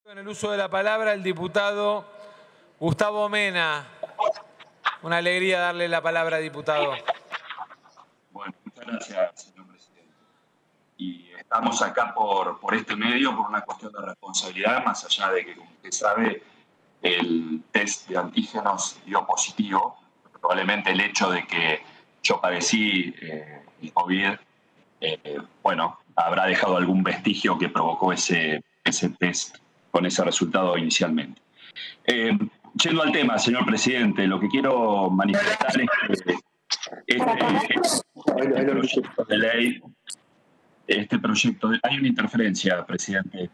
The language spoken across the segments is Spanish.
En el uso de la palabra, el diputado Gustavo Mena. Una alegría darle la palabra, diputado. Bueno, muchas gracias, señor presidente. Y estamos acá por este medio por una cuestión de responsabilidad, más allá de que, como usted sabe, el test de antígenos dio positivo. Probablemente el hecho de que yo padecí el COVID, bueno, habrá dejado algún vestigio que provocó ese test con ese resultado inicialmente. Yendo al tema, señor presidente, lo que quiero manifestar es que hay una interferencia, presidente.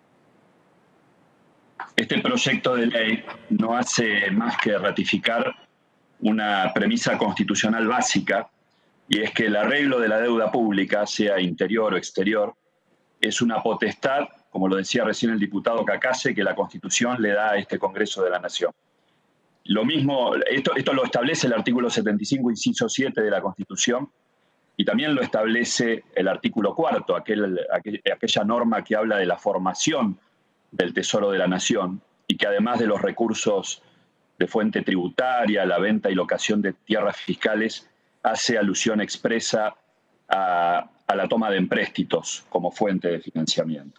Este proyecto de ley no hace más que ratificar una premisa constitucional básica, y es que el arreglo de la deuda pública, sea interior o exterior, es una potestad, como lo decía recién el diputado Cacase, que la Constitución le da a este Congreso de la Nación. Lo mismo, esto lo establece el artículo 75, inciso 7 de la Constitución, y también lo establece el artículo 4, aquella norma que habla de la formación del Tesoro de la Nación, y que además de los recursos de fuente tributaria, la venta y locación de tierras fiscales, hace alusión expresa a la toma de empréstitos como fuente de financiamiento.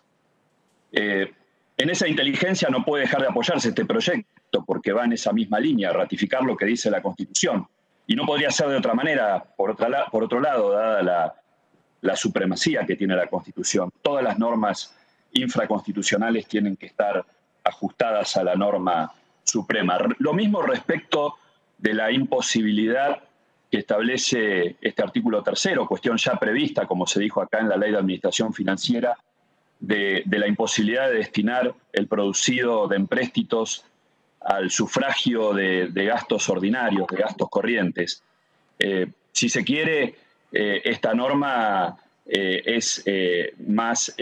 En esa inteligencia no puede dejar de apoyarse este proyecto, porque va en esa misma línea, ratificar lo que dice la Constitución. Y no podría ser de otra manera, por otro lado, dada la supremacía que tiene la Constitución. Todas las normas infraconstitucionales tienen que estar ajustadas a la norma suprema. Lo mismo respecto de la imposibilidad que establece este artículo 3º, cuestión ya prevista, como se dijo acá en la Ley de Administración Financiera, de la imposibilidad de destinar el producido de empréstitos al sufragio de gastos ordinarios, de gastos corrientes. Si se quiere, esta norma es más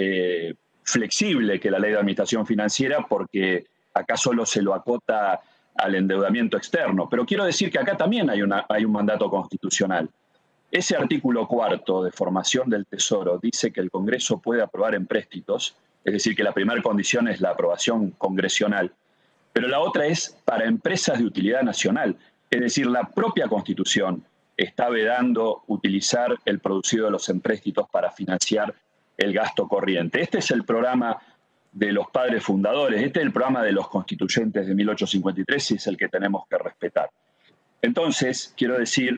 flexible que la Ley de Administración Financiera, porque acá solo se lo acota al endeudamiento externo. Pero quiero decir que acá también hay un mandato constitucional. Ese artículo 4 de formación del Tesoro dice que el Congreso puede aprobar empréstitos, es decir, que la primera condición es la aprobación congresional, pero la otra es para empresas de utilidad nacional. Es decir, la propia Constitución está vedando utilizar el producido de los empréstitos para financiar el gasto corriente. Este es el programa de los padres fundadores, este es el programa de los constituyentes de 1853 y es el que tenemos que respetar. Entonces, quiero decir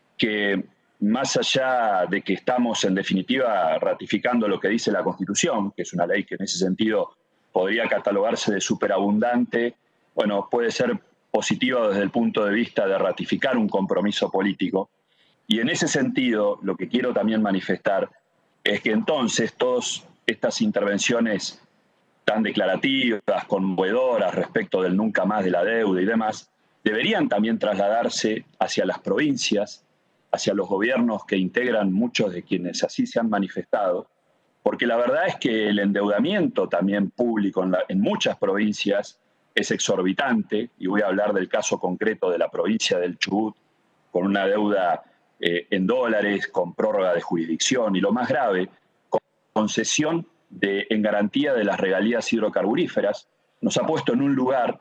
que más allá de que estamos en definitiva ratificando lo que dice la Constitución, que es una ley que en ese sentido podría catalogarse de superabundante, bueno, puede ser positiva desde el punto de vista de ratificar un compromiso político. Y en ese sentido, lo que quiero también manifestar es que entonces todas estas intervenciones tan declarativas, conmovedoras respecto del nunca más de la deuda y demás, deberían también trasladarse hacia las provincias, hacia los gobiernos que integran muchos de quienes así se han manifestado, porque la verdad es que el endeudamiento también público en muchas provincias es exorbitante, y voy a hablar del caso concreto de la provincia del Chubut, con una deuda en dólares, con prórroga de jurisdicción, y lo más grave, con concesión en garantía de las regalías hidrocarburíferas, nos ha puesto en un lugar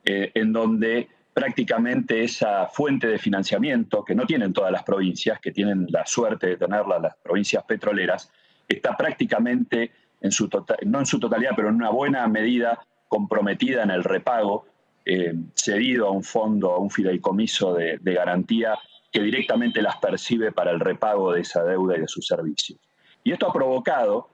en donde prácticamente esa fuente de financiamiento, que no tienen todas las provincias, que tienen la suerte de tenerla las provincias petroleras, está prácticamente, no en su totalidad, pero en una buena medida comprometida en el repago, cedido a un fondo, a un fideicomiso de garantía que directamente las percibe para el repago de esa deuda y de sus servicios. Y esto ha provocado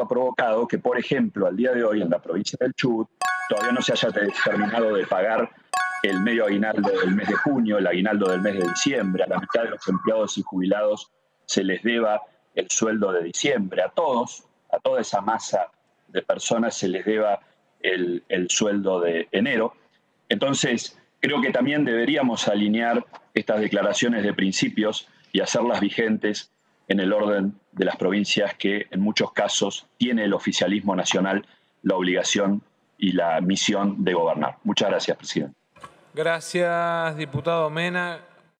que, por ejemplo, al día de hoy en la provincia del Chubut todavía no se haya terminado de pagar el medio aguinaldo del mes de junio, el aguinaldo del mes de diciembre. A la mitad de los empleados y jubilados se les deba el sueldo de diciembre. A toda esa masa de personas se les deba el sueldo de enero. Entonces, creo que también deberíamos alinear estas declaraciones de principios y hacerlas vigentes en el orden de las provincias que en muchos casos tiene el oficialismo nacional la obligación y la misión de gobernar. Muchas gracias, presidente. Gracias, diputado Mena.